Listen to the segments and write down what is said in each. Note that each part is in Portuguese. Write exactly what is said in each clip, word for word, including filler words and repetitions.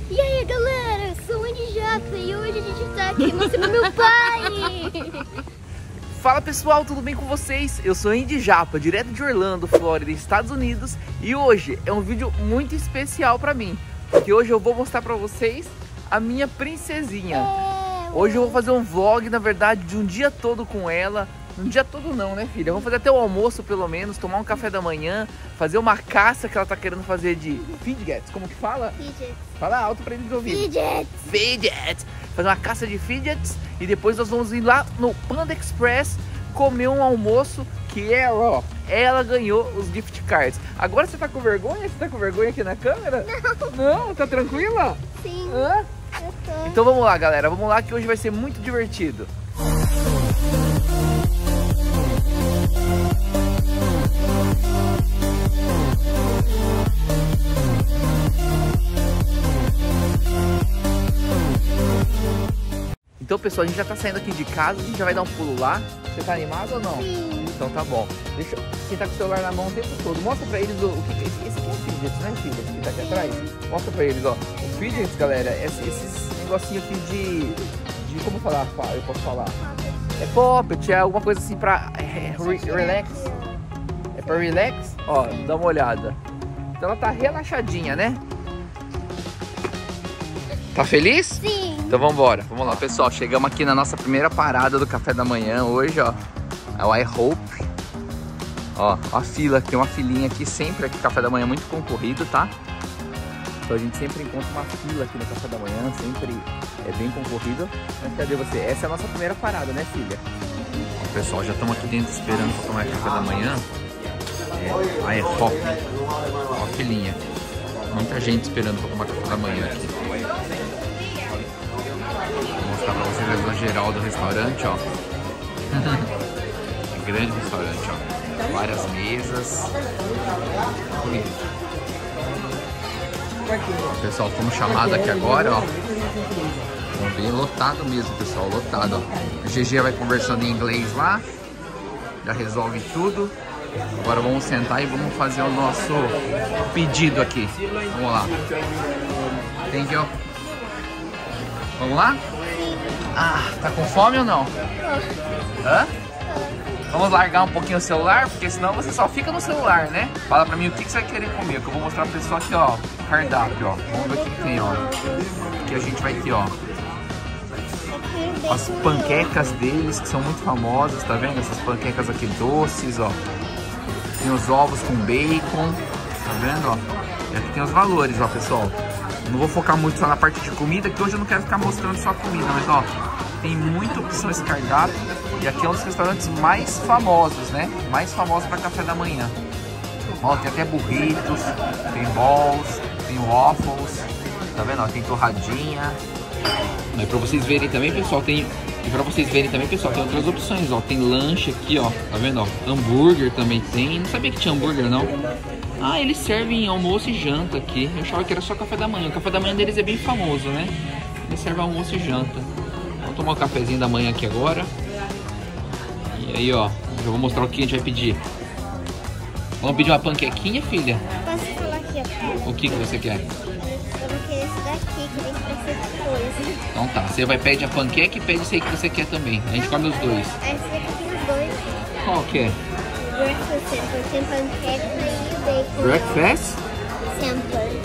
E aí galera, eu sou o Andy Japa e hoje a gente tá aqui mostrando meu pai. Fala pessoal, tudo bem com vocês? Eu sou Andy Japa, direto de Orlando, Flórida, Estados Unidos. E hoje é um vídeo muito especial pra mim, porque hoje eu vou mostrar pra vocês a minha princesinha. Hoje eu vou fazer um vlog, na verdade, de um dia todo com ela. Um dia todo não, né, filha? Vamos fazer até o almoço, pelo menos, tomar um café da manhã, fazer uma caça que ela tá querendo fazer de fidgets. Como que fala? Fidgets. Fala alto pra eles ouvirem. Fidgets. Fidgets. Fazer uma caça de fidgets e depois nós vamos ir lá no Panda Express comer um almoço que ela, ó, ela ganhou os gift cards. Agora você tá com vergonha? Você tá com vergonha aqui na câmera? Não. Não? Tá tranquila? Sim. Hã? Eu tô. Então vamos lá, galera. Vamos lá que hoje vai ser muito divertido. Então, pessoal, a gente já tá saindo aqui de casa, a gente já vai dar um pulo lá. Você tá animado ou não? Sim. Então tá bom. Deixa eu... Quem tá com o celular na mão o tempo todo, mostra pra eles o, o que esse, esse aqui é o fidgets, né, filha? Esse que tá aqui atrás. Mostra pra eles, ó. O fidgets, galera, é esses negocinho aqui de... de como falar? Eu posso falar? É poppet, é alguma coisa assim pra é, re, relax. É pra relax? Ó, dá uma olhada. Então ela tá relaxadinha, né? Tá feliz? Sim. Então vamos embora. Vamos lá, pessoal. Chegamos aqui na nossa primeira parada do café da manhã hoje, ó. É o I Hope. Ó, a fila, tem uma filinha aqui sempre, aqui café da manhã muito concorrido, tá? Então a gente sempre encontra uma fila aqui no café da manhã, sempre é bem concorrido. Mas cadê você? Essa é a nossa primeira parada, né, filha? Ó, pessoal, já estamos aqui dentro esperando para tomar café da manhã. É, I Hope. Ó, a filinha. Muita gente esperando para tomar café da manhã aqui. Vou mostrar para vocês a visão geral do restaurante, ó. É grande restaurante, ó. Várias mesas. Ó, pessoal, fomos chamados aqui agora, ó. Bem lotado mesmo, pessoal, lotado, ó. O G G vai conversando em inglês lá. Já resolve tudo. Agora vamos sentar e vamos fazer o nosso pedido aqui. Vamos lá. Thank you. Vamos lá? Ah, tá com fome ou não? Hã? Vamos largar um pouquinho o celular, porque senão você só fica no celular, né? Fala pra mim o que você vai querer comer, que eu vou mostrar pro pessoal aqui, ó, cardápio, ó. Vamos ver o que, que tem, ó. Aqui a gente vai ter, ó, as panquecas deles, que são muito famosas, tá vendo? Essas panquecas aqui doces, ó. Tem os ovos com bacon, tá vendo, ó? E aqui tem os valores, ó, pessoal. Não vou focar muito só na parte de comida, que hoje eu não quero ficar mostrando só a comida, mas, ó, tem muita opção esse cardápio. E aqui é um dos restaurantes mais famosos, né? Mais famosos para café da manhã. Ó, tem até burritos, tem balls, tem waffles, tá vendo? Ó, tem torradinha. Mas para vocês verem também, pessoal, tem... E para vocês verem também, pessoal, tem outras opções, ó. Tem lanche aqui, ó, tá vendo, ó? Hambúrguer também tem. Não sabia que tinha hambúrguer, não. Ah, eles servem almoço e janta aqui. Eu achava que era só café da manhã. O café da manhã deles é bem famoso, né? Eles servem almoço e janta. Vamos tomar um cafezinho da manhã aqui agora. E aí, ó, eu vou mostrar o que a gente vai pedir. Vamos pedir uma panquequinha, filha? Posso falar aqui, ó? O que que você quer? Eu vou querer esse daqui, que vem parecer coisa. Então tá, você vai pedir a panqueca e pede esse aí que você quer também. A gente come os dois. Esse aqui tem os dois. Qual que é? Breakfast Sample, tem panqueca e o bacon. Breakfast? Sample.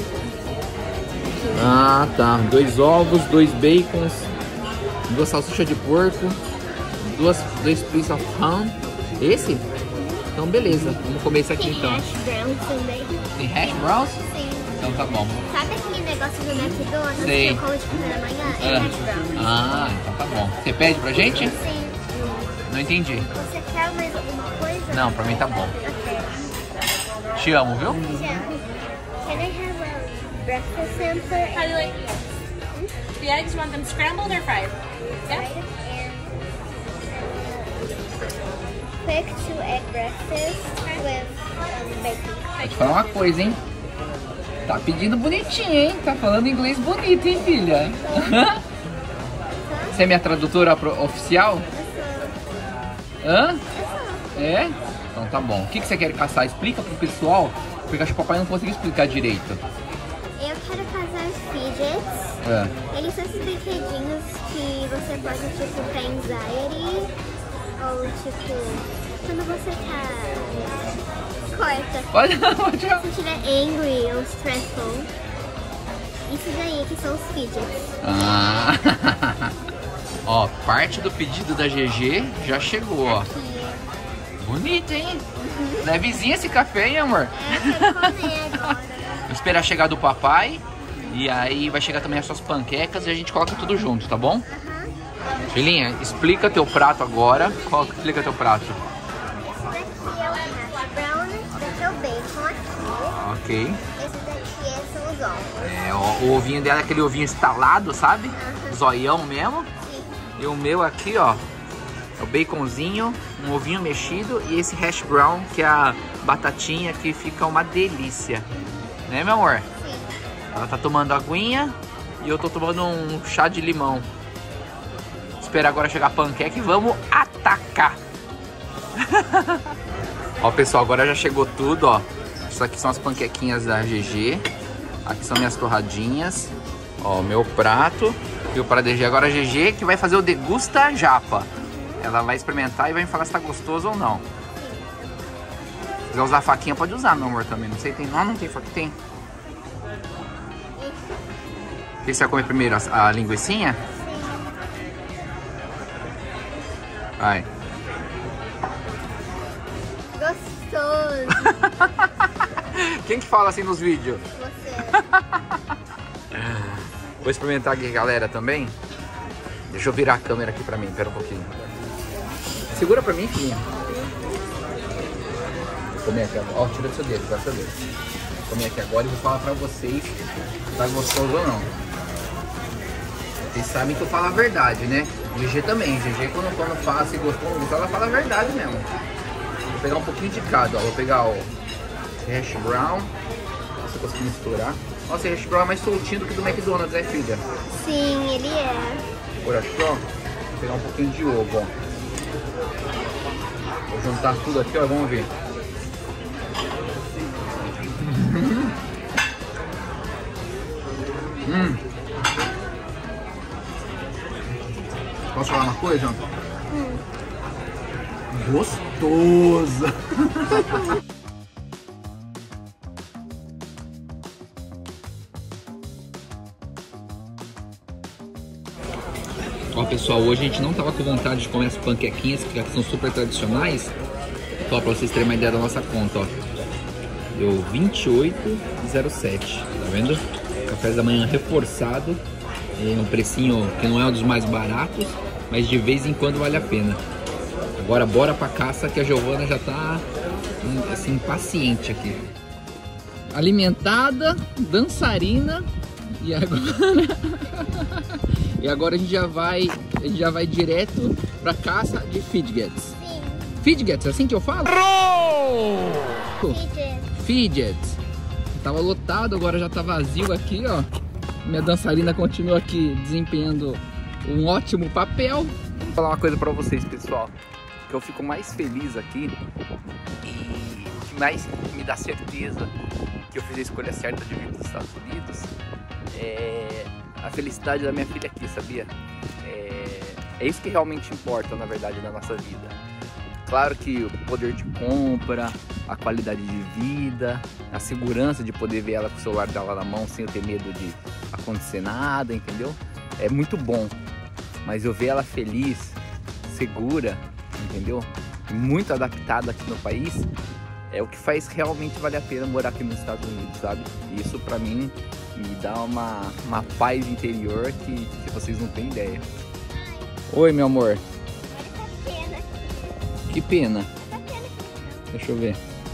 Ah, tá. Dois ovos, dois bacons, duas salsichas de porco, duas, dois pieces of ham. Esse? Então beleza, vamos comer esse aqui Tem então. hash browns também. Tem hash browns? Sim. Então tá bom. Sabe aquele negócio do McDonald's Sei. que eu como de café da manhã? É hash browns. Ah, então tá bom. Você pede pra gente? Sim. Não entendi. Você quer mais alguma coisa? Não, pra mim tá bom. Ok. Te amo, viu? Yeah. Can I have a breakfast sample? How do you like the eggs? You want them scrambled or fried? Yeah. Quick two egg breakfast with um, bacon. Vou te falar uma coisa, hein? Tá pedindo bonitinho, hein? Tá falando inglês bonito, hein, filha? Você é minha tradutora oficial? Hã? É? Então tá bom. O que, que você quer caçar? Explica pro pessoal, porque acho que o papai não conseguiu explicar direito. Eu quero fazer fidgets É. Eles são esses brinquedinhos que você pode, tipo, pra anxiety, ou tipo, quando você tá... corta. Pode não, pode não. Se você estiver angry ou stressful. Isso daí que são os fidgets. Ah. Ó, parte do pedido da G G já chegou, ó. Aqui. Bonito, hein? Uhum. Levezinho esse café, hein, amor? É, eu quero comer agora. Vou esperar chegar do papai. E aí vai chegar também as suas panquecas e a gente coloca tudo junto, tá bom? Uhum. Filhinha, explica teu prato agora. Qual, explica teu prato. Esse daqui é o hash brown, esse daqui é o bacon aqui. Ok. Esse daqui são os ovos. É, ó, o ovinho dela é aquele ovinho estalado, sabe? Uhum. Zoião mesmo. Sim. E o meu aqui, ó, é o baconzinho, um ovinho mexido e esse hash brown, que é a batatinha que fica uma delícia. Né, meu amor? Sim. Ela tá tomando aguinha e eu tô tomando um chá de limão. Espera agora chegar a panqueca e vamos atacar. Ó, pessoal, agora já chegou tudo, ó. Isso aqui são as panquequinhas da G G. Aqui são minhas torradinhas. Ó, meu prato. E o prato da G G. Agora a G G que vai fazer o degusta japa. Ela vai experimentar e vai me falar se tá gostoso ou não. Se quiser usar a faquinha, pode usar, meu amor, também. Não sei, tem... Não, não tem faquinha, tem. O que você vai comer primeiro? A, a linguicinha? Vai. Gostoso. Quem que fala assim nos vídeos? Você. Vou experimentar aqui, galera, também. Deixa eu virar a câmera aqui pra mim, pera um pouquinho. Segura pra mim, filhinha. Vou comer aqui agora. Ó, tira do seu dedo, tira do seu dedo. Vou comer aqui agora e vou falar pra vocês se tá gostoso ou não. Vocês sabem que eu falo a verdade, né? G G também. G G quando, quando fala se gostou ou não gostou, ela fala a verdade mesmo. Vou pegar um pouquinho de cada, ó. Vou pegar o hash brown. Se eu conseguir misturar. Nossa, esse hash brown é mais soltinho do que do McDonald's, né, filha? Sim, ele é. Por hash brown. Vou pegar um pouquinho de ovo, ó. Vou juntar tudo aqui, ó. Vamos ver. Hum. Posso falar uma coisa? Hum. Gostosa! Ó, pessoal, hoje a gente não tava com vontade de comer as panquequinhas, que são super tradicionais. Ó, pra vocês terem uma ideia da nossa conta, ó. Deu vinte e oito reais e zero sete, tá vendo? Café da manhã reforçado. É um precinho que não é um dos mais baratos, mas de vez em quando vale a pena. Agora bora pra caça que a Giovana já tá assim, impaciente aqui. Alimentada, dançarina e agora... e agora a gente já vai, a gente já vai direto pra caça de fidgets. Sim. Fidgets, é assim que eu falo? Fidget. Fidgets. Tava lotado, agora já tá vazio aqui, ó. Minha dançarina continua aqui desempenhando um ótimo papel. Vou falar uma coisa pra vocês, pessoal. Que eu fico mais feliz aqui e o que mais me dá certeza que eu fiz a escolha certa de vir para os Estados Unidos é a felicidade da minha filha aqui, sabia? É, é isso que realmente importa, na verdade, na nossa vida. Claro que o poder de compra, a qualidade de vida, a segurança de poder ver ela com o celular dela na mão sem eu ter medo de acontecer nada, entendeu? É muito bom, mas eu ver ela feliz, segura, entendeu? Muito adaptada aqui no país, é o que faz realmente valer a pena morar aqui nos Estados Unidos, sabe? E isso pra mim me dá uma, uma paz interior que, que vocês não têm ideia. Oi, meu amor. Que pena. Deixa eu ver.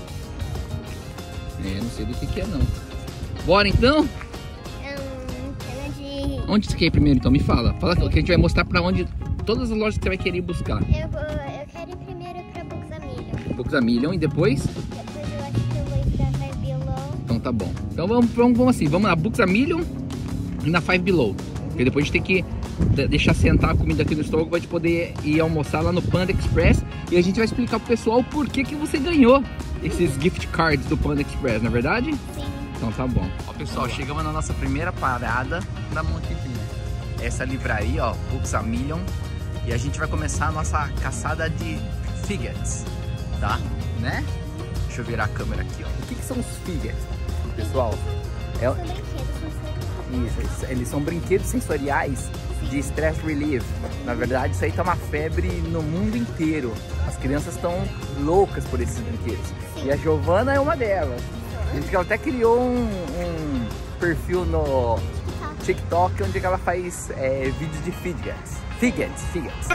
É, não sei do que que é não. Bora então? Hum, pena de... Onde você quer ir primeiro então? Me fala. Fala que a gente vai mostrar pra onde todas as lojas que você vai querer ir buscar. Eu, vou, eu quero ir primeiro pra Books a Million. Books a Million e depois? Depois eu acho que eu vou ir pra Five Below. Então tá bom. Então vamos, vamos, vamos assim, vamos na Books a Million e na Five Below. Porque depois a gente tem que deixar sentar a comida aqui no estômago pra gente poder ir almoçar lá no Panda Express. E a gente vai explicar pro pessoal o porquê que você ganhou esses gift cards do Panda Express, não é verdade? Sim. Então tá bom. Ó, pessoal, chegamos na nossa primeira parada da Monte View. Essa livraria, ó, Books a Million. E a gente vai começar a nossa caçada de fidgets, tá? Né? Deixa eu virar a câmera aqui, ó. O que, que são os fidgets, pessoal? É... Isso, eles são brinquedos sensoriais de stress relief. Na verdade, isso aí tá uma febre no mundo inteiro. As crianças estão loucas por esses brinquedos. E a Giovana é uma delas. A gente ela até criou um, um perfil no TikTok onde ela faz é, vídeos de fidgets. Fidgets, fidgets.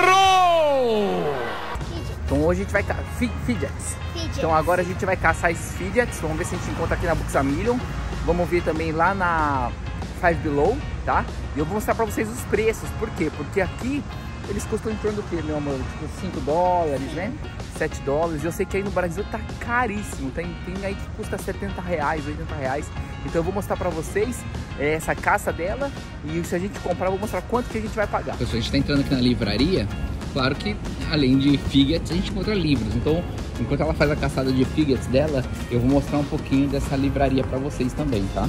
Então hoje a gente vai caçar fidgets. Então agora a gente vai caçar esses fidgets. Vamos ver se a gente encontra aqui na Books a Million. Vamos ver também lá na Five Below, tá? E eu vou mostrar pra vocês os preços. Por quê? Porque aqui eles custam em torno do quê, meu amor? Tipo cinco dólares, né? sete dólares. E eu sei que aí no Brasil tá caríssimo. Tem, tem aí que custa setenta reais, oitenta reais. Então eu vou mostrar pra vocês é, essa caça dela. E se a gente comprar, eu vou mostrar quanto que a gente vai pagar. Pessoal, a gente tá entrando aqui na livraria. Claro que além de fidgets, a gente encontra livros. Então, enquanto ela faz a caçada de fidgets dela, eu vou mostrar um pouquinho dessa livraria pra vocês também, tá?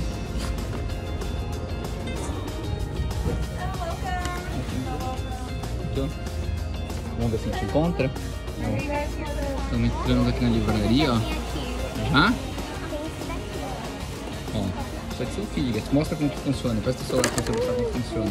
Vamos ver se a gente encontra. Estamos entrando aqui na livraria, ó. Já? Ó, isso aqui são fidgets. Mostra como que funciona. Presta o celular pra você mostrar como que funciona.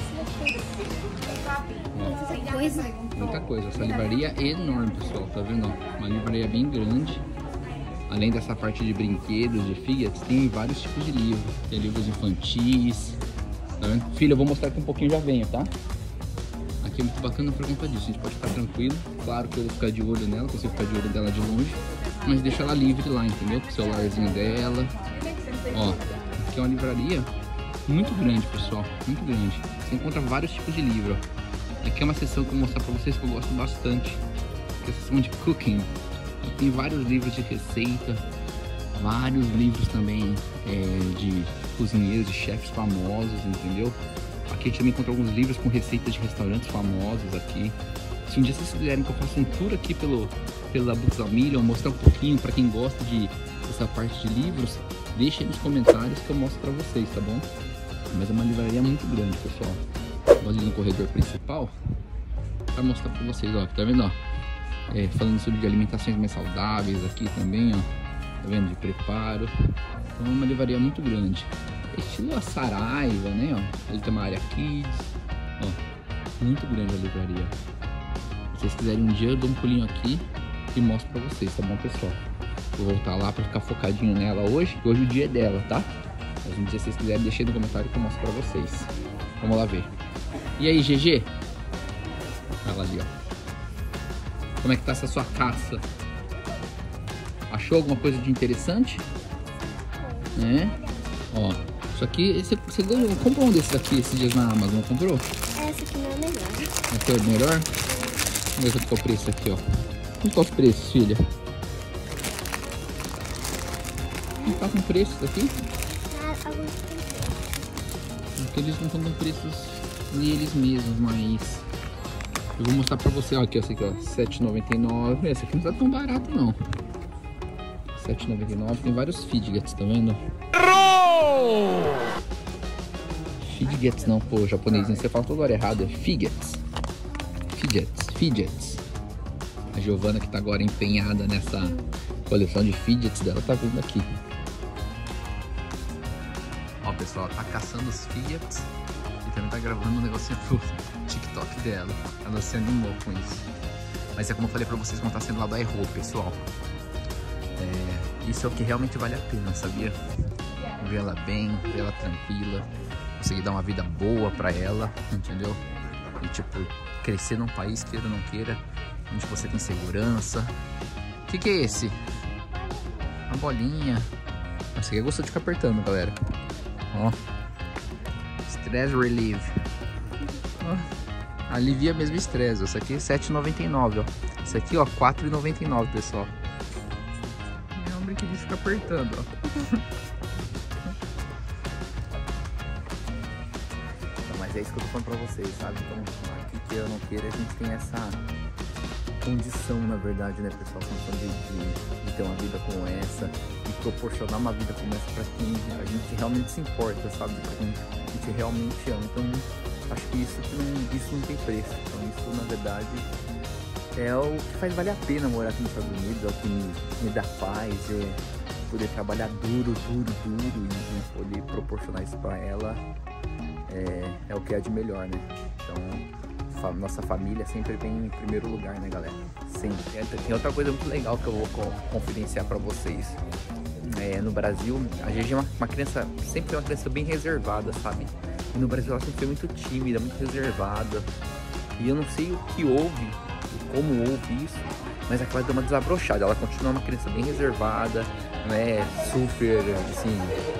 Ó, Coisa. muita coisa. Essa livraria é enorme, pessoal. Tá vendo? Ó? Uma livraria bem grande. Além dessa parte de brinquedos, de fidgets, tem vários tipos de livros. Tem livros infantis. Tá vendo? Filha, eu vou mostrar aqui um pouquinho e já venho, tá? Aqui é muito bacana por conta disso, a gente pode ficar tranquilo. Claro que eu vou ficar de olho nela, consigo ficar de olho dela de longe, mas deixa ela livre lá, entendeu? Com o celularzinho dela. Ó, aqui é uma livraria muito grande, pessoal, muito grande. Você encontra vários tipos de livro. Aqui é uma seção que eu vou mostrar pra vocês que eu gosto bastante, que é a seção de cooking. Tem vários livros de receita, vários livros também é, de cozinheiros, de chefes famosos, entendeu? Aqui a gente também encontra alguns livros com receitas de restaurantes famosos aqui. Se um dia vocês quiserem que eu faça um tour aqui pelo, pela Books a Million, mostrar um pouquinho para quem gosta de dessa parte de livros, deixem nos comentários que eu mostro para vocês, tá bom? Mas é uma livraria muito grande, pessoal. Vou ali no corredor principal para mostrar para vocês, ó, tá vendo, ó? É, falando sobre alimentações mais saudáveis aqui também, ó. Tá vendo? De preparo. Então é uma livraria muito grande. Estilo a Saraiva, né? Ó. Ali tem uma área Kids. Ó, muito grande a livraria. Se vocês quiserem um dia, eu dou um pulinho aqui e mostro pra vocês, tá bom, pessoal? Vou voltar lá pra ficar focadinho nela hoje, que hoje o dia é dela, tá? Mas um dia, se vocês quiserem, deixem no comentário que eu mostro pra vocês. Vamos lá ver. E aí, G G? Olha lá ali, ó. Como é que tá essa sua caça? Achou alguma coisa de interessante? É? Ó, isso aqui, você, você ganhou, comprou um desses aqui esses dias na Amazon, comprou? Essa aqui não é melhor. Essa é o melhor? Vamos ver qual é o preço aqui, ó. Quanto tá os preços, filha? Não tá com preços aqui? Ah, alguns tem preço. Porque eles não estão com preços neles mesmos, mas... eu vou mostrar pra você, ó, aqui, ó, essa aqui, ó, sete reais e noventa e nove centavos. Essa aqui não tá tão barato, não. sete reais e noventa e nove centavos, tem vários fidgets, tá vendo? Fidgets não, pô, japonês, você fala toda hora errado, é fidgets. Fidgets, fidgets. A Giovana, que tá agora empenhada nessa coleção de fidgets dela, tá vindo aqui. Ó, pessoal, tá caçando os fidgets e também tá gravando um negocinho pro TikTok dela. Ela se animou com isso. Mas é como eu falei pra vocês quando tá sendo lá do iHope, pessoal. É, isso é o que realmente vale a pena, sabia? Ver ela bem, ver ela tranquila, conseguir dar uma vida boa pra ela, entendeu? E tipo, crescer num país, queira ou não queira, onde você tem segurança. O que que é esse? Uma bolinha. Esse aqui gostou de ficar apertando, galera. Ó. Stress Relief. Ó. Alivia mesmo estresse. Essa aqui é sete reais e noventa e nove centavos, ó. Esse aqui, ó, quatro reais e noventa e nove centavos, pessoal. É um brinquedinho de ficar apertando, ó. Mas é isso que eu tô falando pra vocês, sabe? Então, aqui que eu não queira, a gente tem essa condição, na verdade, né, pessoal, condição de, de, de ter uma vida como essa e proporcionar uma vida como essa para quem a gente realmente se importa, sabe? Pra quem a gente realmente ama. Então, acho que isso, que não, isso não tem preço. Então, isso, na verdade, é o que faz valer a pena morar aqui nos Estados Unidos, é o que me, me dá paz, é poder trabalhar duro, duro, duro e, e poder proporcionar isso para ela é, é o que é de melhor, né? Então, nossa família sempre vem em primeiro lugar, né, galera? Sempre. Tem outra coisa muito legal que eu vou confidenciar para vocês. É, no Brasil, a Gigi é uma, uma criança, sempre é uma criança bem reservada, sabe? E no Brasil ela sempre foi muito tímida, muito reservada. E eu não sei o que houve, como houve isso, mas é que ela deu uma desabrochada. Ela continua uma criança bem reservada, não é super, assim,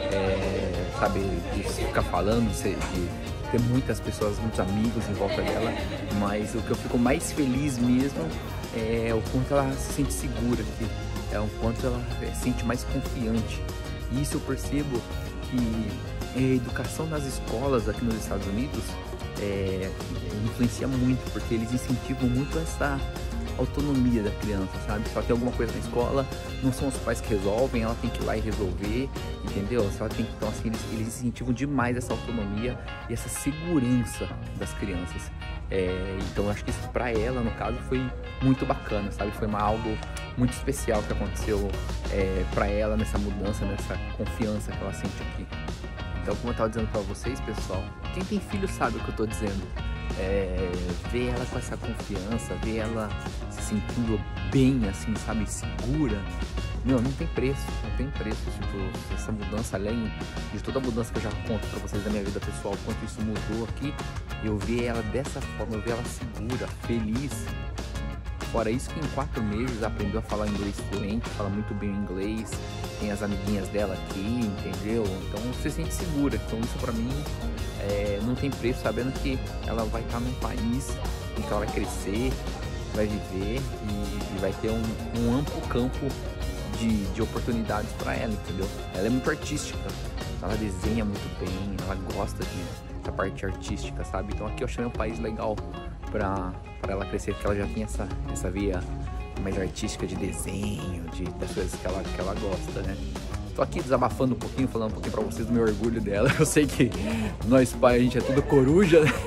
é, sabe, de ficar falando, de, de ter muitas pessoas, muitos amigos em volta dela, mas o que eu fico mais feliz mesmo é o quanto ela se sente segura, é o quanto ela se sente mais confiante. E isso eu percebo que a educação nas escolas aqui nos Estados Unidos é, influencia muito, porque eles incentivam muito essa autonomia da criança, sabe? Se ela tem alguma coisa na escola, não são os pais que resolvem, ela tem que ir lá e resolver, entendeu? Se ela tem, então, assim, eles, eles incentivam demais essa autonomia e essa segurança das crianças. É, então, acho que isso pra ela, no caso, foi muito bacana, sabe? Foi uma, algo muito especial que aconteceu é, pra ela nessa mudança, nessa confiança que ela sente aqui. Então, como eu tava dizendo pra vocês, pessoal, quem tem filho sabe o que eu tô dizendo. É, ver ela com essa confiança, ver ela se sentindo bem, assim, sabe, segura, meu, não tem preço, não tem preço, tipo, essa mudança, além de toda a mudança que eu já conto pra vocês da minha vida pessoal, quanto isso mudou aqui, eu ver ela dessa forma, eu ver ela segura, feliz. Fora isso que em quatro meses aprendeu a falar inglês fluente, fala muito bem o inglês, tem as amiguinhas dela aqui, entendeu? Então você se sente segura, então isso pra mim é, não tem preço, sabendo que ela vai estar num país em que ela vai crescer, vai viver e, e vai ter um, um amplo campo de, de oportunidades para ela, entendeu? Ela é muito artística, ela desenha muito bem, ela gosta de, dessa parte artística, sabe? Então aqui eu achei um país legal para para ela crescer, porque ela já tem essa, essa via mais artística de desenho, de, das coisas que ela, que ela gosta, né? Tô aqui desabafando um pouquinho, falando um pouquinho pra vocês do meu orgulho dela. Eu sei que nós pais, a gente é tudo coruja, né?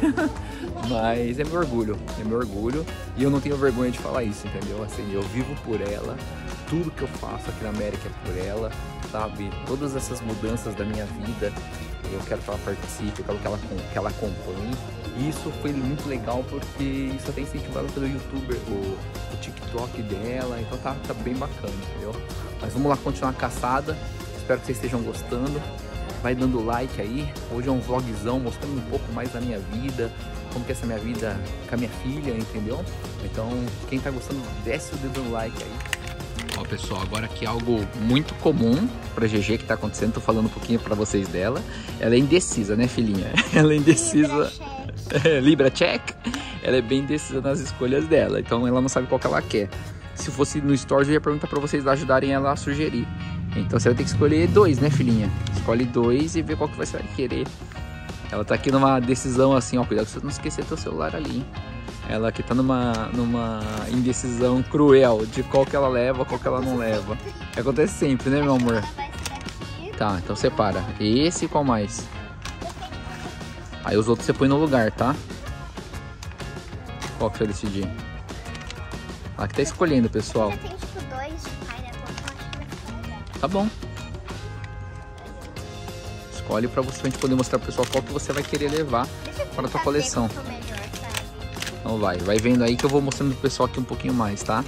Mas é meu orgulho, é meu orgulho. E eu não tenho vergonha de falar isso, entendeu? Assim, eu vivo por ela, tudo que eu faço aqui na América é por ela, sabe? Todas essas mudanças da minha vida, eu quero que ela participe, eu quero que ela, que ela acompanhe. E isso foi muito legal porque isso até incentivou ela pelo YouTuber, o, o TikTok dela, então tá, tá bem bacana, entendeu? Mas vamos lá continuar a caçada, espero que vocês estejam gostando, vai dando like aí, hoje é um vlogzão mostrando um pouco mais da minha vida, como que é essa minha vida com a minha filha, entendeu? Então quem tá gostando, desce o dedo no like aí. Ó pessoal, agora aqui é algo muito comum pra G G que tá acontecendo, tô falando um pouquinho pra vocês dela. Ela é indecisa, né filhinha? Ela é indecisa. Libra, Libra check. Ela é bem indecisa nas escolhas dela, então ela não sabe qual que ela quer. Se fosse no Stories eu ia perguntar pra vocês ajudarem ela a sugerir. Então você vai ter que escolher dois, né filhinha? Escolhe dois e vê qual que você vai querer. Ela tá aqui numa decisão assim, ó, cuidado pra você não esquecer teu celular ali, hein? Ela aqui tá numa, numa indecisão cruel de qual que ela leva, qual que ela não leva. Acontece sempre, né, meu amor? Tá, então separa. Esse e qual mais? Aí os outros você põe no lugar, tá? Qual que você vai decidir? Ela que tá escolhendo, pessoal. Já tem tipo dois de pineapple, eu acho que vai ficar legal. Tá bom. Escolhe pra você, a gente poder mostrar pro pessoal qual que você vai querer levar para a tua coleção. Então vai, vai vendo aí que eu vou mostrando pro pessoal aqui um pouquinho mais, tá?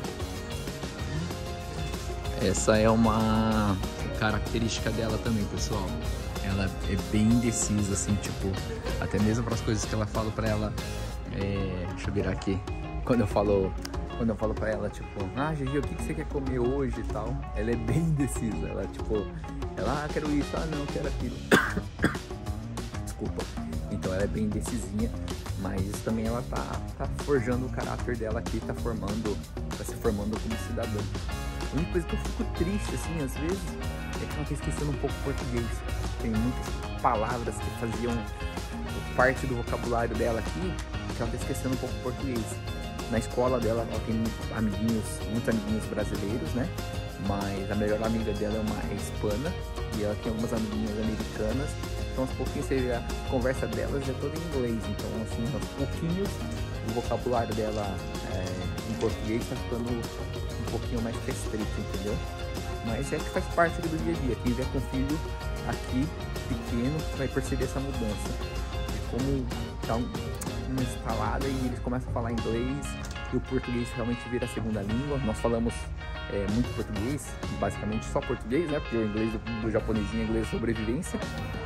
Essa é uma característica dela também, pessoal. Ela é bem indecisa, assim, tipo, até mesmo para as coisas que ela fala pra ela. É, deixa eu virar aqui. Quando eu falo, quando eu falo pra ela, tipo, ah, Gigi, o que, que você quer comer hoje e tal? Ela é bem indecisa. Ela, tipo, ela, ah, quero isso, ah, não, quero aquilo. Desculpa. Então ela é bem indecisinha. Mas também ela tá, tá forjando o caráter dela aqui, tá formando, tá se formando como cidadã. A única coisa que eu fico triste, assim, às vezes, é que ela tá esquecendo um pouco o português. Tem muitas palavras que faziam parte do vocabulário dela aqui, que ela tá esquecendo um pouco o português. Na escola dela, ela tem amiguinhos, muitos amiguinhos brasileiros, né? Mas a melhor amiga dela é uma hispana e ela tem algumas amiguinhas americanas. Então, aos pouquinhos, você vê a conversa delas é toda em inglês. Então, assim, aos pouquinhos, o vocabulário dela é, em português está ficando um pouquinho mais restrito, entendeu? Mas é que faz parte do dia a dia. Quem vier com filho aqui, pequeno, vai perceber essa mudança. E como tá uma instalada e eles começam a falar inglês e o português realmente vira a segunda língua. Nós falamos é, muito português, basicamente só português, né? Porque o inglês do, do japonesinho é inglês de sobrevivência.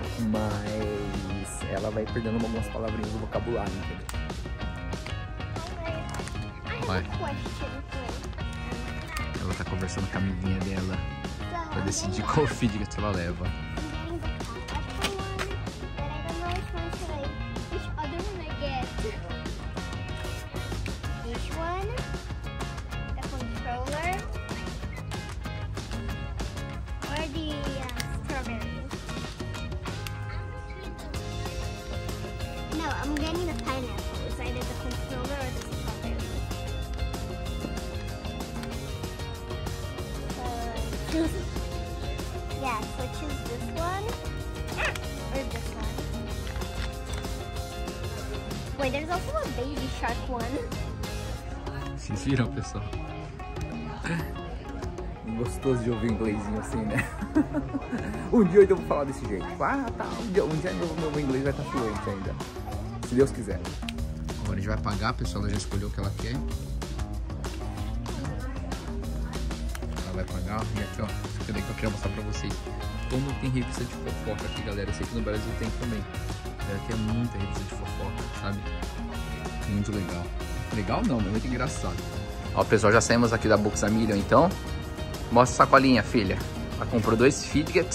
Mas ela vai perdendo algumas palavrinhas do vocabulário, entendeu? Vai. Ela tá conversando com a amiguinha dela pra decidir qual fidget ela leva. No, I'm getting the pineapple. It's either the controller or the strawberry. So, choose. Yeah, so choose this one or this one. Wait, there's also a baby shark one. Vocês viram, pessoal? Gostoso de ouvir inglesinho assim, né? Um dia eu vou falar desse jeito. Ah, tá. Um dia, um dia meu, meu inglês vai estar fluente ainda. Se Deus quiser. Agora a gente vai pagar, pessoal. Ela já escolheu o que ela quer. Ela vai pagar. E aqui, ó. Isso que eu queria mostrar pra vocês. Como tem revista de fofoca aqui, galera. Eu sei que no Brasil tem também. Aqui é muita revista de fofoca, sabe? Muito legal. Legal não, mas muito engraçado. Ó, pessoal, já saímos aqui da Books a Million, então. Mostra a sacolinha, filha. Ela comprou dois fidgets.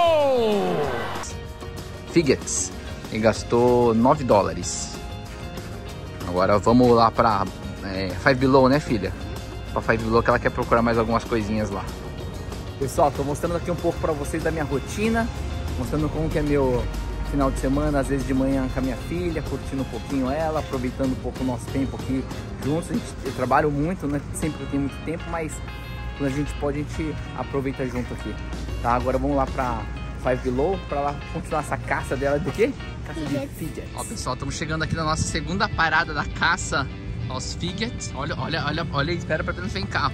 Fidgets. E gastou nove dólares. Agora vamos lá pra é, Five Below, né, filha? Pra Five Below que ela quer procurar mais algumas coisinhas lá. Pessoal, tô mostrando aqui um pouco pra vocês da minha rotina. Mostrando como que é meu final de semana, às vezes de manhã com a minha filha, curtindo um pouquinho ela, aproveitando um pouco o nosso tempo aqui juntos. A gente, eu trabalho muito, né? Sempre que eu tenho muito tempo, mas quando a gente pode, a gente aproveita junto aqui, tá? Agora vamos lá pra Five Below, pra lá continuar essa caça dela do quê? Caça de fidgets. Ó, pessoal, estamos chegando aqui na nossa segunda parada da caça aos fidgets. Olha, olha, olha, olha, espera pra não ser em carro.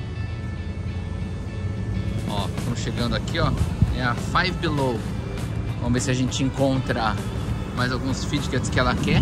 Ó, estamos chegando aqui, ó, é a Five Below. Vamos ver se a gente encontra mais alguns fidgets que ela quer.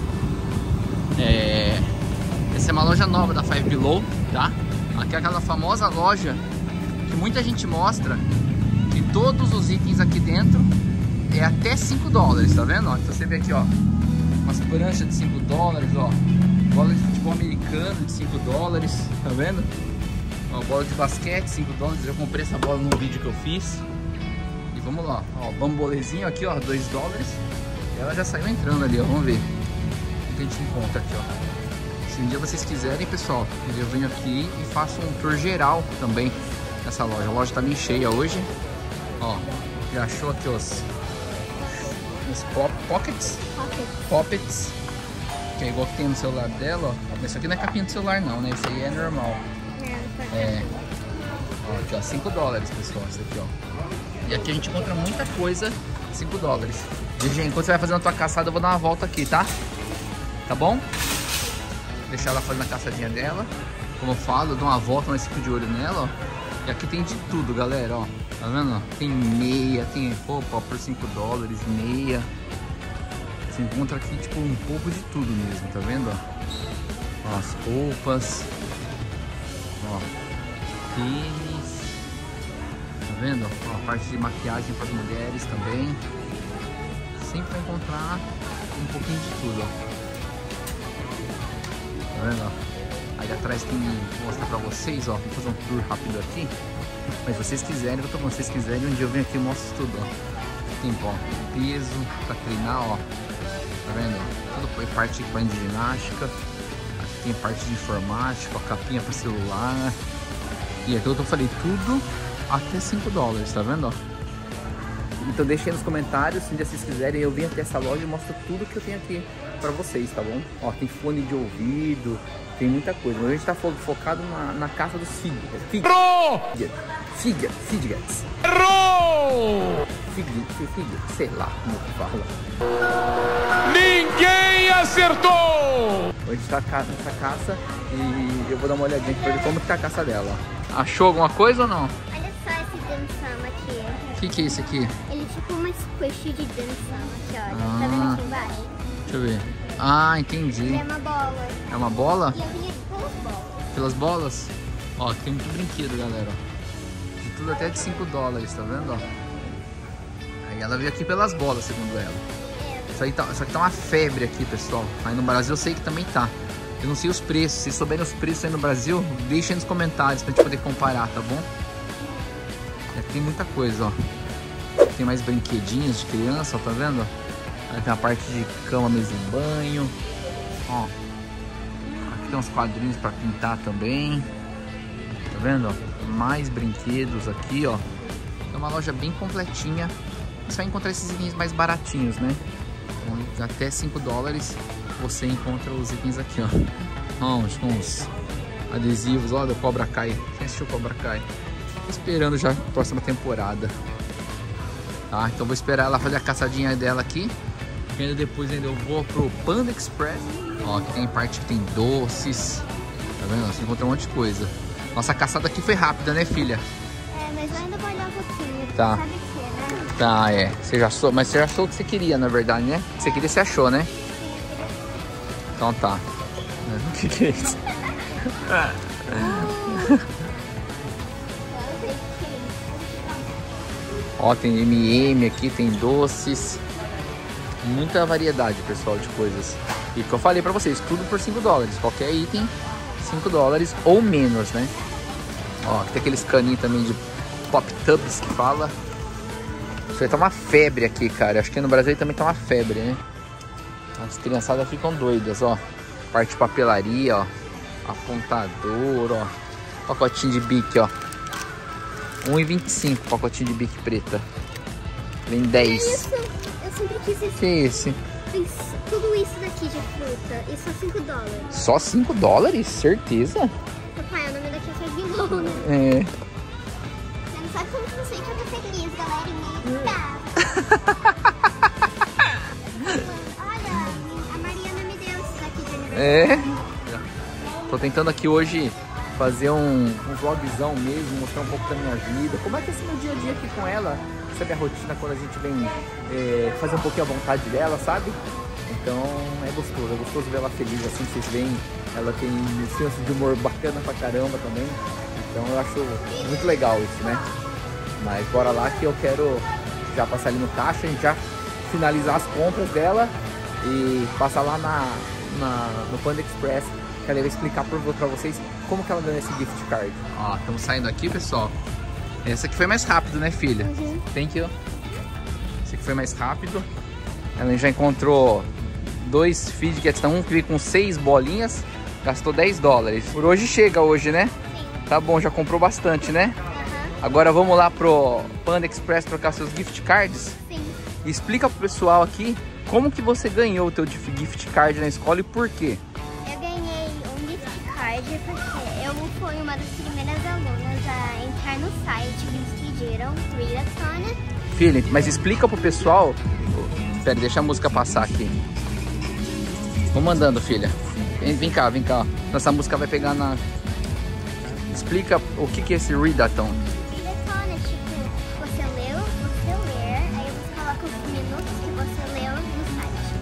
É... Essa é uma loja nova da Five Below, tá? Aqui é aquela famosa loja que muita gente mostra, que todos os itens aqui dentro é até cinco dólares, tá vendo? Ó, então você vê aqui, ó, umas pranchas de cinco dólares, ó, bola de futebol americano de cinco dólares, tá vendo? Ó, bola de basquete, cinco dólares, eu comprei essa bola num vídeo que eu fiz. E vamos lá, ó, bambolezinho aqui, ó, dois dólares. Ela já saiu entrando ali, ó, vamos ver o que a gente encontra aqui, ó. Se um dia vocês quiserem, pessoal, eu venho aqui e faço um tour geral também nessa loja. A loja tá bem cheia hoje. Ó, já achou aqui os, os pop, pockets? Pockets. Pockets. Que é igual que tem no celular dela, ó. Isso aqui não é capinha do celular não, né? Isso aí é normal. É. Ó, aqui, ó, cinco dólares, pessoal, isso aqui, ó. E aqui a gente encontra muita coisa, cinco dólares. Gente, enquanto você vai fazendo a tua caçada, eu vou dar uma volta aqui, tá? Tá bom? Deixar ela fazendo a caçadinha dela. Como eu falo, eu dou uma volta, mas fico de olho nela, ó. E aqui tem de tudo, galera, ó. Tá vendo? Tem meia, tem roupa, ó, por cinco dólares, meia. Você encontra aqui, tipo, um pouco de tudo mesmo, tá vendo, ó? Ó, as roupas. Ó, tênis. Tá vendo? Ó, a parte de maquiagem para as mulheres também. Sempre vai encontrar um pouquinho de tudo, ó. Tá vendo? Aí atrás tem, vou mostrar pra vocês, ó. Vou fazer um tour rápido aqui. Mas se vocês quiserem, se vocês quiserem, um dia eu venho aqui e mostro tudo, ó. Tem, ó, peso pra treinar, ó. Tá vendo? Tudo foi parte de equipamento de ginástica. Aqui tem parte de informática, ó, capinha pra celular. E aqui eu falei tudo até cinco dólares, tá vendo, ó? Então deixem nos comentários, se um dia vocês quiserem, eu venho até essa loja e mostro tudo que eu tenho aqui pra vocês, tá bom? Ó, tem fone de ouvido, tem muita coisa. Mas a gente tá fo focado na, na caça dos fidgets. Fidgets. Fidgets. Fidgets. Errou! Fidgets, fidgets, sei lá como que fala. Ninguém acertou! A gente tá nessa caça e eu vou dar uma olhadinha aqui pra ver como que tá a caça dela. Achou alguma coisa ou não? Olha só esse dim sum aqui. O que que é isso aqui? Ele é tipo uma squish de dim sum aqui, olha. Ah. Tá vendo aqui embaixo? Deixa eu ver. Ah, entendi. Ele é uma bola. É uma bola? E eu vinha pelas bolas. Pelas bolas? Ó, aqui tem muito brinquedo, galera. Ó. De tudo até de cinco dólares, tá vendo? Ó. Aí ela veio aqui pelas bolas, segundo ela. Isso, aí tá, isso aqui tá uma febre aqui, pessoal. Aí no Brasil eu sei que também tá. Eu não sei os preços. Se souberem os preços aí no Brasil, deixem nos comentários pra gente poder comparar, tá bom? Aqui tem muita coisa, ó. Tem mais brinquedinhos de criança, ó, tá vendo? Aí tem a parte de cama, mesa e banho. Ó. Aqui tem uns quadrinhos pra pintar também. Tá vendo? Ó? Mais brinquedos aqui, ó. É uma loja bem completinha. Você vai encontrar esses itens mais baratinhos, né? Então, até cinco dólares você encontra os itens aqui, ó. Ó, uns, uns adesivos, ó, do Cobra Kai. Quem assistiu Cobra Kai? Tô esperando já a próxima temporada. Tá? Então vou esperar ela fazer a caçadinha dela aqui. E ainda depois ainda eu vou pro Panda Express. Ó, aqui tem parte que tem doces. Tá vendo? Você encontra um monte de coisa. Nossa caçada aqui foi rápida, né, filha? É, mas eu ainda vou olhar um pouquinho. Tá. Sabe o que, né? Tá, é. Você já achou, mas você já achou o que você queria, na verdade, né? O que você queria, você achou, né? Então tá. O que que é isso? Ó, tem M e M aqui, tem doces. Muita variedade, pessoal, de coisas. E que eu falei pra vocês, tudo por cinco dólares. Qualquer item, cinco dólares ou menos, né? Ó, tem aqueles caninhos também de Pop Tubs que fala. Isso aí tá uma febre aqui, cara. Acho que no Brasil também tá uma febre, né? As criançadas ficam doidas, ó. Parte de papelaria, ó. Apontador, ó. Pacotinho de bique, ó. um real e vinte e cinco pacotinho de bique preta. Vem dez. Isso, eu sempre quis esse. Que é esse? Tem tudo isso daqui de fruta e só cinco dólares. Só cinco dólares? Certeza? Papai, o nome daqui é Vilão, né? É. Você não sabe como que você fica feliz, galerinha. Tá. Olha, a Mariana me deu isso daqui de aniversário. É. Tô tentando aqui hoje fazer um, um vlogzão mesmo, mostrar um pouco da minha vida. Como é que é esse meu dia a dia aqui com ela? Sabe a rotina quando a gente vem é, fazer um pouquinho a vontade dela, sabe? Então é gostoso, é gostoso ver ela feliz assim, vocês veem. Ela tem um senso de humor bacana pra caramba também. Então eu acho muito legal isso, né? Mas bora lá que eu quero já passar ali no caixa, a gente já finalizar as compras dela e passar lá na, na, no Panda Express, que ela vai explicar por, pra vocês como que ela ganha esse gift card. Ó, estamos saindo aqui, pessoal. Essa aqui foi mais rápido, né, filha? Uhum. Thank you. Esse aqui foi mais rápido. Ela já encontrou dois fidgets, um que veio com seis bolinhas, gastou dez dólares. Por hoje chega hoje, né? Sim. Tá bom, já comprou bastante, né? Uhum. Agora vamos lá pro Panda Express trocar seus gift cards. Sim. E explica pro pessoal aqui como que você ganhou o teu gift card na escola e por quê. Eu ganhei um gift card porque eu fui uma das primeiras alunas a entrar no site que eles pediram, Readathon. Filha, mas explica pro pessoal. Espera, deixa a música passar aqui. Vou mandando, filha. Vem, vem cá, vem cá. Nossa música vai pegar na... Explica o que que é esse Readathon. Readathon é tipo, você leu, você ler, aí você coloca os minutos que você leu no site.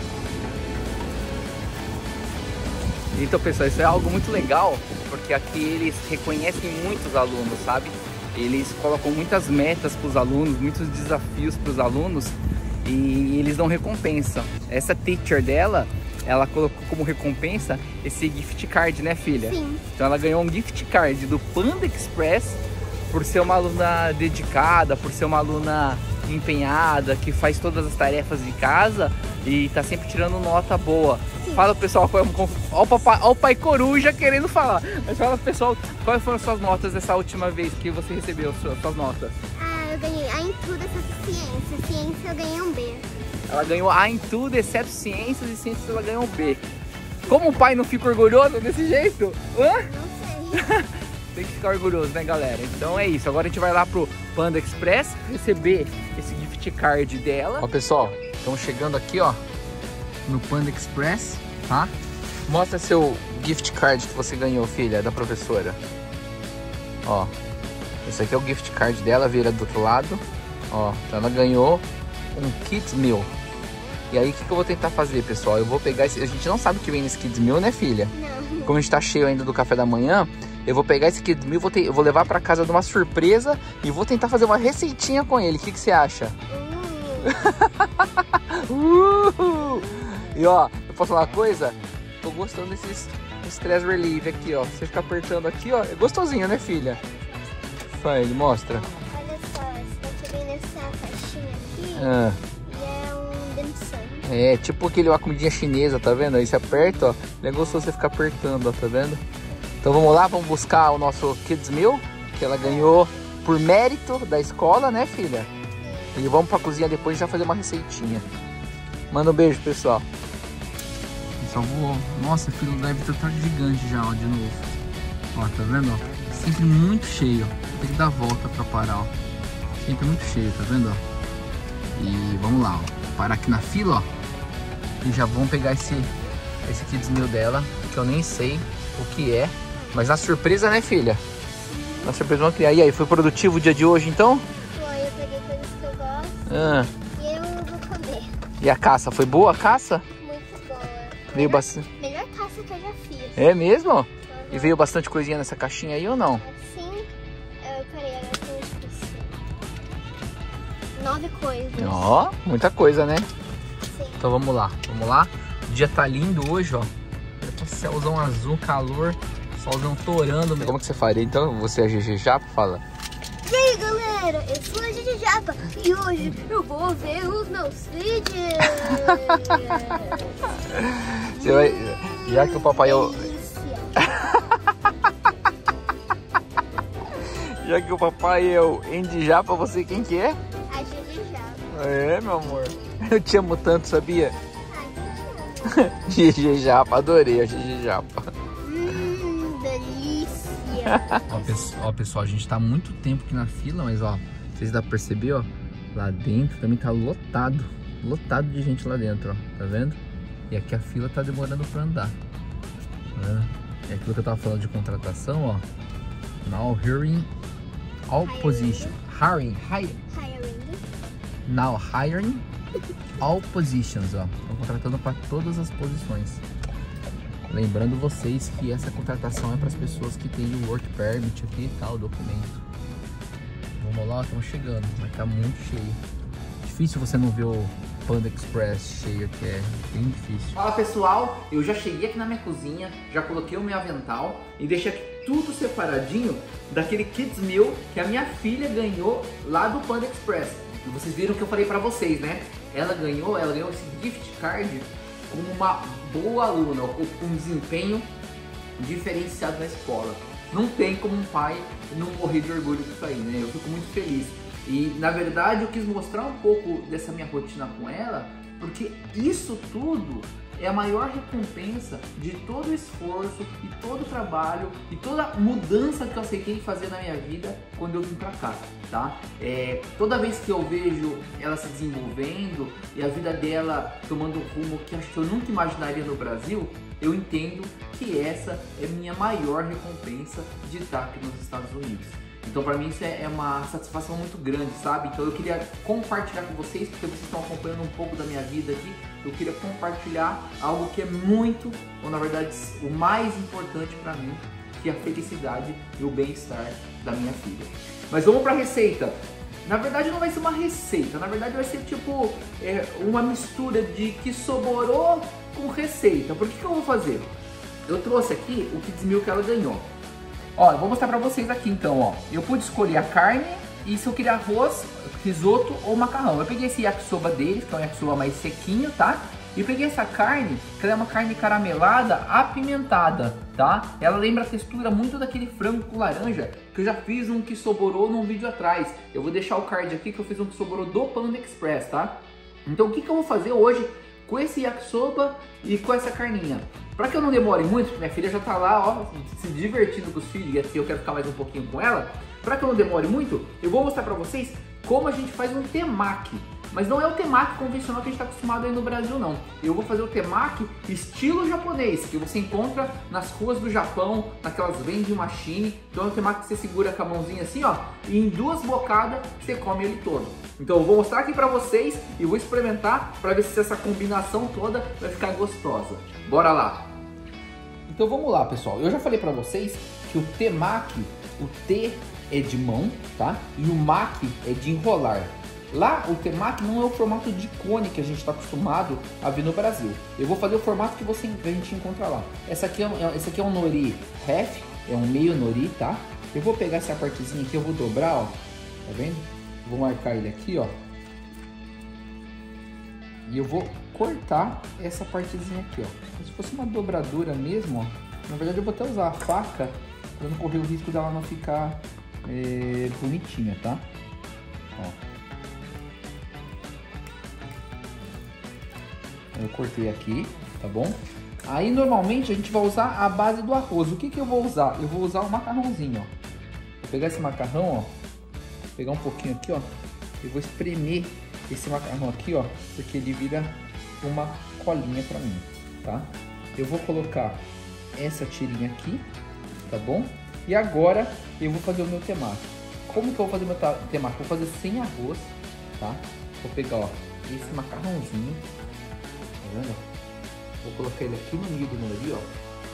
Então, pessoal, isso é algo muito legal, porque aqui eles reconhecem muitos alunos, sabe? Eles colocam muitas metas para os alunos, muitos desafios para os alunos e eles dão recompensa. Essa teacher dela, ela colocou como recompensa esse gift card, né, filha? Sim. Então ela ganhou um gift card do Panda Express por ser uma aluna dedicada, por ser uma aluna empenhada, que faz todas as tarefas de casa e tá sempre tirando nota boa. Sim. Fala pro pessoal, olha o, papai, olha o pai coruja querendo falar, mas fala pro pessoal quais foram as suas notas dessa última vez que você recebeu as suas, suas notas. Ah, eu ganhei, ah, em tudo essa ciência, ciência eu ganhei um B. Ela ganhou A em tudo, exceto ciências, e ciências ela ganhou B. Como o pai não fica orgulhoso desse jeito? Hã? Não sei. Tem que ficar orgulhoso, né, galera? Então é isso. Agora a gente vai lá pro Panda Express receber esse gift card dela. Ó, pessoal, estamos chegando aqui, ó, no Panda Express, tá? Mostra seu gift card que você ganhou, filha, da professora. Ó, esse aqui é o gift card dela, vira do outro lado. Ó, ela ganhou um Kids Meal. E aí, o que, que eu vou tentar fazer, pessoal? Eu vou pegar esse... A gente não sabe o que vem nesse Kids Meal, né, filha? Não. Como a gente tá cheio ainda do café da manhã, eu vou pegar esse Kids Meal, vou ter... eu vou levar pra casa de uma surpresa e vou tentar fazer uma receitinha com ele. O que, que você acha? Hum. uh! E ó, eu posso falar uma coisa? Tô gostando desses stress relief aqui, ó. Você fica apertando aqui, ó. É gostosinho, né, filha? Vai, ele mostra. Olha só, esse daqui vem nessa caixinha aqui. Ah. E é um dim sum. É, tipo aquele uma comidinha chinesa, tá vendo? Aí você aperta, ó. Ele é gostoso você ficar apertando, ó, tá vendo? Então vamos lá, vamos buscar o nosso Kids Meal, que ela ganhou por mérito da escola, né, filha? E vamos pra cozinha depois já fazer uma receitinha. Manda um beijo, pessoal. Só vou... Nossa, filho, deve estar tá gigante já, ó, de novo. Ó, tá vendo, ó? Sempre muito cheio, ó. Tem que dar a volta pra parar, ó. Sempre muito cheio, tá vendo, ó? E vamos lá, ó. Parar aqui na fila, ó. E já vamos pegar esse, esse Kids Meal dela, que eu nem sei o que é. Mas na surpresa, né, filha? Na surpresa vamos criar. E aí, foi produtivo o dia de hoje, então? Foi, eu peguei coisas que eu gosto. Ah. E eu vou comer. E a caça, foi boa a caça? Muito boa. Veio bastante. Melhor caça que eu já fiz. É mesmo? Uhum. E veio bastante coisinha nessa caixinha aí ou não? Assim, eu parei, agora tem tipo assim, nove coisas. Ó, muita coisa, né? Sim. Então vamos lá, vamos lá. O dia tá lindo hoje, ó. Tá céuzão azul, calor, solzão torando. Como que você faria então? Você é G G Japa? Fala. E aí, galera, eu sou a Gigi Japa e hoje eu vou ver os meus vídeos. Você vai... Já que o papai... Eu... Já que o papai é o Andy Japa, você quem que é? A Gigi Japa. É, meu amor. Eu te amo tanto, sabia? Ai, Gigi Japa, adorei a Gigi Japa. hum, delícia. Ó, pessoal, ó, pessoal, a gente tá há muito tempo aqui na fila, mas ó, vocês dá pra perceber, ó, lá dentro também tá lotado, lotado de gente lá dentro, ó, tá vendo? E aqui a fila tá demorando pra andar, tá vendo? É aquilo que eu tava falando de contratação, ó. Now hiring all position, hiring, hiring, Hiring. now hiring all positions, ó. Estão contratando para todas as posições. Lembrando vocês que essa contratação é para as pessoas que têm o work permit aqui e tal, o documento. Vamos lá, estamos chegando, mas tá muito cheio. Difícil você não ver o Panda Express cheio aqui, é bem difícil. Fala pessoal, eu já cheguei aqui na minha cozinha, já coloquei o meu avental e deixei aqui tudo separadinho daquele Kids Meal que a minha filha ganhou lá do Panda Express. E vocês viram que eu falei pra vocês, né? Ela ganhou, ela ganhou esse gift card como uma boa aluna, com um desempenho diferenciado na escola. Não tem como um pai não morrer de orgulho disso aí, né? Eu fico muito feliz. E na verdade eu quis mostrar um pouco dessa minha rotina com ela, porque isso tudo é a maior recompensa de todo o esforço e todo o trabalho e toda a mudança que eu aceitei fazer na minha vida quando eu vim pra cá, tá? É, toda vez que eu vejo ela se desenvolvendo e a vida dela tomando um rumo que acho que eu nunca imaginaria no Brasil, eu entendo que essa é minha maior recompensa de estar aqui nos Estados Unidos. Então pra mim isso é uma satisfação muito grande, sabe? Então eu queria compartilhar com vocês, porque vocês estão acompanhando um pouco da minha vida aqui. Eu queria compartilhar algo que é muito, ou na verdade o mais importante pra mim, que é a felicidade e o bem-estar da minha filha. Mas vamos pra receita. Na verdade não vai ser uma receita, na verdade vai ser tipo é, uma mistura de que soborou com receita. Por que que eu vou fazer? Eu trouxe aqui o Kids Meal que ela ganhou. Ó, eu vou mostrar pra vocês aqui então, ó. Eu pude escolher a carne e se eu queria arroz, risoto ou macarrão. Eu peguei esse yakisoba deles, que é um yakisoba mais sequinho, tá? E peguei essa carne, que ela é uma carne caramelada, apimentada, tá? Ela lembra a textura muito daquele frango com laranja, que eu já fiz um que soborou num vídeo atrás. Eu vou deixar o card aqui que eu fiz um que soborou do Panda Express, tá? Então o que, que eu vou fazer hoje com esse yakisoba e com essa carninha? Para que eu não demore muito, minha filha já tá lá, ó, se divertindo com os filhos, e assim eu quero ficar mais um pouquinho com ela. Para que eu não demore muito, eu vou mostrar para vocês como a gente faz um temaki. Mas não é o temaki convencional que a gente está acostumado aí no Brasil, não. Eu vou fazer o temaki estilo japonês, que você encontra nas ruas do Japão, naquelas vending machine. Então é um temaki que você segura com a mãozinha assim, ó, e em duas bocadas você come ele todo. Então eu vou mostrar aqui pra vocês e vou experimentar para ver se essa combinação toda vai ficar gostosa. Bora lá! Então vamos lá, pessoal. Eu já falei pra vocês que o temaki, o T é de mão, tá? E o maki é de enrolar. Lá, o temaki não é o formato de cone que a gente está acostumado a ver no Brasil. Eu vou fazer o formato que, você, que a gente encontra lá. Essa aqui é, esse aqui é um nori half, é um meio nori, tá? Eu vou pegar essa partezinha aqui, eu vou dobrar, ó. Tá vendo? Vou marcar ele aqui, ó. E eu vou cortar essa partezinha aqui, ó. Como se fosse uma dobradura mesmo, ó. Na verdade, eu vou até usar a faca para não correr o risco dela não ficar é, bonitinha, tá? Ó. Eu cortei aqui, tá bom? Aí normalmente a gente vai usar a base do arroz. O que que eu vou usar? Eu vou usar o macarrãozinho, ó. Vou pegar esse macarrão, ó. Pegar um pouquinho aqui, ó. E vou espremer esse macarrão aqui, ó. Porque ele vira uma colinha pra mim, tá? Eu vou colocar essa tirinha aqui, tá bom? E agora eu vou fazer o meu temaki. Como que eu vou fazer o meu temaki? Vou fazer sem arroz, tá? Vou pegar, ó, esse macarrãozinho. Tá vendo? Vou colocar ele aqui no meio do nori, ó.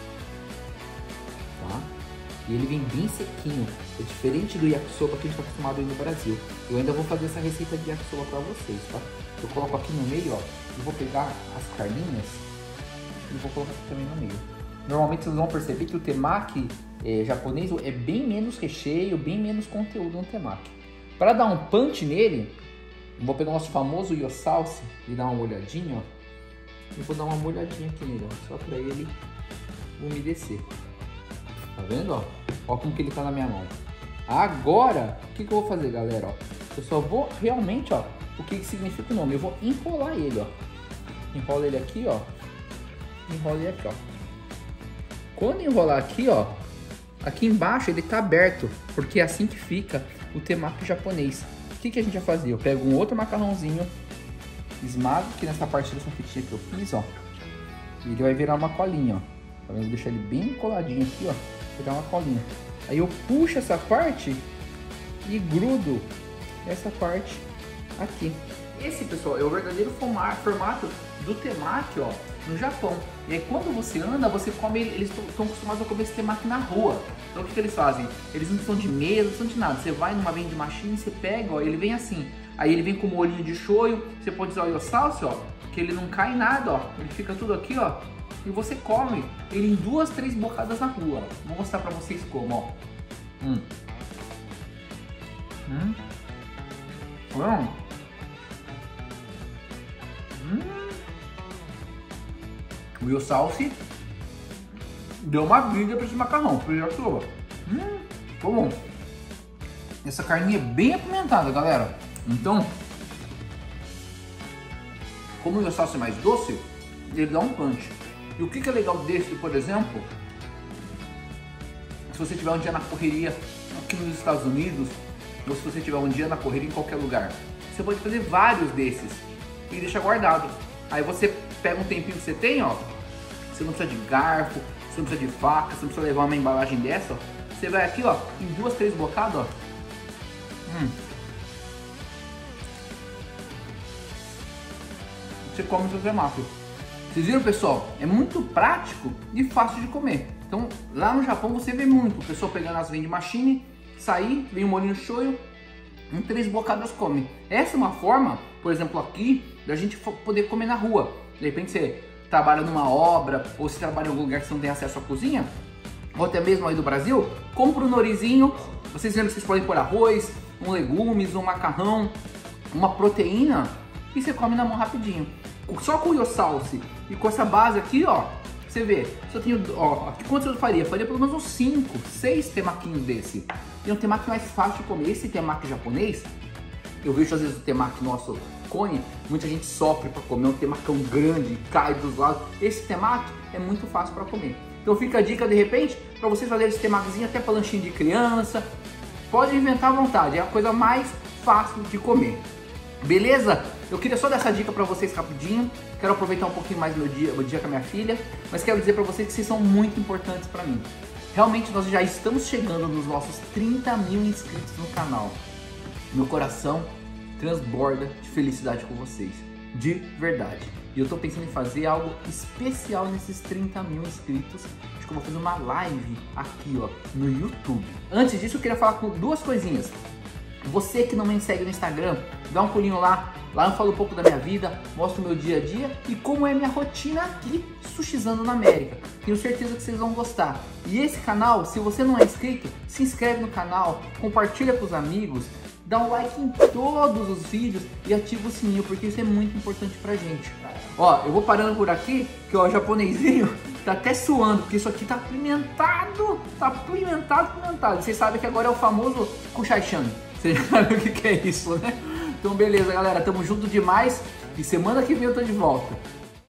Tá? E ele vem bem sequinho. É diferente do yakisoba que a gente tá acostumado aí no Brasil. Eu ainda vou fazer essa receita de yakisoba pra vocês, tá? Eu coloco aqui no meio, ó. E vou pegar as carninhas e vou colocar aqui também no meio. Normalmente vocês vão perceber que o temaki é, japonês é bem menos recheio, bem menos conteúdo no temaki. Para dar um punch nele, eu vou pegar o nosso famoso yosalsa e dar uma olhadinha, ó. E vou dar uma molhadinha aqui nele, ó, só para ele umedecer. Tá vendo, ó? Ó como que ele tá na minha mão. Agora, o que que eu vou fazer, galera, ó? Eu só vou realmente, ó, o que que significa o nome? Eu vou enrolar ele, ó. Enrola ele aqui, ó. Enrola ele aqui, ó. Quando enrolar aqui, ó, aqui embaixo ele tá aberto, porque é assim que fica o temaki japonês. O que que a gente vai fazer? Eu pego um outro macarrãozinho, esmago aqui nessa parte dessa fitinha que eu fiz, ó. E ele vai virar uma colinha, ó. Tá vendo? Vou deixar ele bem coladinho aqui, ó. Virar uma colinha. Aí eu puxo essa parte e grudo essa parte aqui. Esse, pessoal, é o verdadeiro formato do temaki, ó, no Japão. E aí quando você anda, você come, eles estão acostumados a comer esse temaki na rua. Então o que, que eles fazem? Eles não são de mesa, não são de nada. Você vai numa vending machine, você pega, ó, ele vem assim. Aí ele vem com um olhinho de shoyu, você pode usar o yosalsa, ó, que ele não cai nada, ó. Ele fica tudo aqui, ó. E você come ele em duas, três bocadas na rua, ó. Vou mostrar pra vocês como, ó. Hum. Hum. Hum. Hum. O yosalsa deu uma vida pra esse macarrão, pro yakisoba. Hum. Ficou bom. Essa carninha é bem apimentada, galera. Então, como o yosalsa é mais doce, ele dá um punch. E o que, que é legal desse, por exemplo, se você tiver um dia na correria aqui nos Estados Unidos, ou se você tiver um dia na correria em qualquer lugar, você pode fazer vários desses e deixar guardado. Aí você pega um tempinho que você tem, ó, você não precisa de garfo, você não precisa de faca, você não precisa levar uma embalagem dessa, ó. Você vai aqui, ó, em duas, três bocadas, ó. Hum. Você come o seu temaki. Vocês viram, pessoal? É muito prático e fácil de comer. Então, lá no Japão você vê muito o pessoal pegando as vending machine, sair, vem um molhinho shoyu, em três bocadas come. Essa é uma forma, por exemplo, aqui, da gente poder comer na rua. De repente você trabalha numa obra, ou se trabalha em algum lugar que você não tem acesso à cozinha, ou até mesmo aí do Brasil, compra um norizinho. Vocês viram que vocês podem pôr arroz, um legumes, um macarrão, uma proteína, e você come na mão rapidinho. Só com o yosalsa e com essa base aqui, ó, você vê, se eu tenho, ó, aqui quantos eu faria? Eu faria pelo menos uns cinco, seis temaquinhos desse. E é um temaki mais fácil de comer. Esse temaki japonês, eu vejo às vezes o temaki nosso cone, muita gente sofre para comer um temacão grande, cai dos lados. Esse temaki é muito fácil para comer. Então fica a dica de repente para vocês fazerem esse temakizinho até para lanchinho de criança. Pode inventar à vontade, é a coisa mais fácil de comer. Beleza? Eu queria só dar essa dica pra vocês rapidinho. Quero aproveitar um pouquinho mais meu dia, meu dia com a minha filha. Mas quero dizer pra vocês que vocês são muito importantes pra mim. Realmente nós já estamos chegando nos nossos trinta mil inscritos no canal. Meu coração transborda de felicidade com vocês. De verdade. E eu tô pensando em fazer algo especial nesses trinta mil inscritos. Acho que eu vou fazer uma live aqui, ó, no YouTube. Antes disso, eu queria falar com duas coisinhas. Você que não me segue no Instagram, dá um pulinho lá. Lá eu falo um pouco da minha vida, mostro o meu dia a dia e como é minha rotina aqui, sushizando na América. Tenho certeza que vocês vão gostar. E esse canal, se você não é inscrito, se inscreve no canal, compartilha com os amigos, dá um like em todos os vídeos e ativa o sininho, porque isso é muito importante pra gente. Ó, eu vou parando por aqui, que ó, o japonesinho tá até suando, porque isso aqui tá apimentado, tá apimentado, apimentado. Vocês sabem que agora é o famoso kuchaichan. Vocês sabem o que que é isso, né? Então beleza, galera, tamo junto demais e semana que vem eu tô de volta.